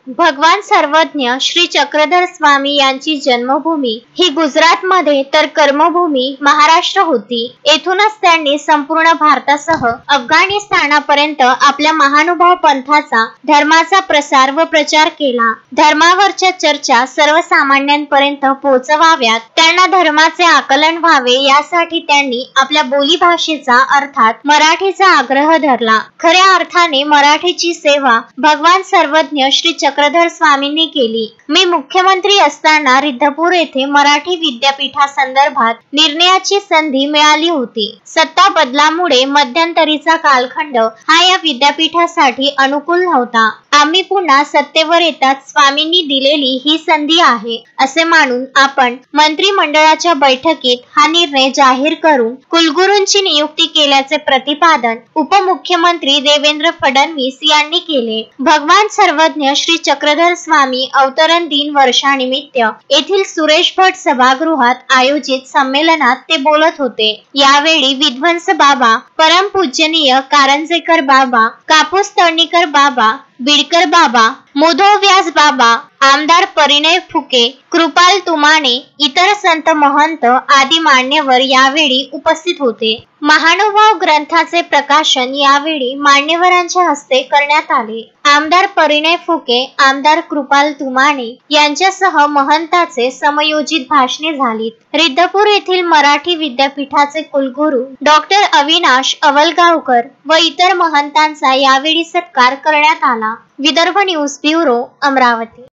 भगवान सर्वज्ञ श्री चक्रधर स्वामी यांची जन्मभूमी ही गुजरातमध्ये तर कर्मभूमी महाराष्ट्र होती। येथूनच त्यांनी संपूर्ण भारतासह अफगाणिस्तानापर्यंत आपल्या महानुभाव पंथाचा धर्माचा प्रसार व प्रचार केला। धर्मावरच्या चर्चा सर्वसामान्यांपर्यंत पोहोचवाव्यात, त्यांना धर्माचे आकलन व्हावे यासाठी त्यांनी आपल्या बोलीभाषेचा अर्थात मराठीचा आग्रह धरला। खऱ्या अर्थाने मराठीची सेवा भगवान सर्वज्ञ श्री चक्रधर स्वामींनी केली। मी मुख्यमंत्री असताना रिद्धपूर येथे मराठी विद्यापीठासंदर्भात निर्णयाची संधी मिळाली होती। सत्ता बदलामुळे मध्यंतरीचा कालखंड हा या विद्यापीठासाठी अनुकूल नव्हता। आम्ही पुन्हा सत्तेवर येताच स्वामींनी दिलेली ही संधी आहे असे मानून आपण मंत्रिमंडळाच्या बैठकीत हा निर्णय जाहीर करून कुलगुरूंची नियुक्ती केल्याचे प्रतिपादन उपमुख्यमंत्री देवेंद्र फडणवीस यांनी केले। भगवान सर्वज्ञ श्री चक्रधर स्वामी अवतरण दिन वर्षानिमित्त येथील सुरेश भट सभागृहात आयोजित संमेलनात ते बोलत होते। यावेळी विध्वंस बाबा, परमपूजनीय कारंजेकर बाबा, कापूस तळणीकर बाबा, बिडकर बाबा, मुधो व्यास बाबा, आमदार परिणय फुके, कृपाल तुमाने, इतर संत महंत आदी मान्यवर यावेळी उपस्थित होते। महानुभाव ग्रंथाचे प्रकाशन यावेळी मान्यवरांच्या हस्ते करण्यात आले। आमदार परिणय फुके, आमदार कृपाल तुमाने यांच्यासह महंताचे समयोजित भाषणे झालीत। रिद्धपूर येथील मराठी विद्यापीठाचे कुलगुरू डॉक्टर अविनाश अवलगावकर व इतर महंतांचा यावेळी सत्कार करण्यात आला। Vidarbha news bureau, Amravati.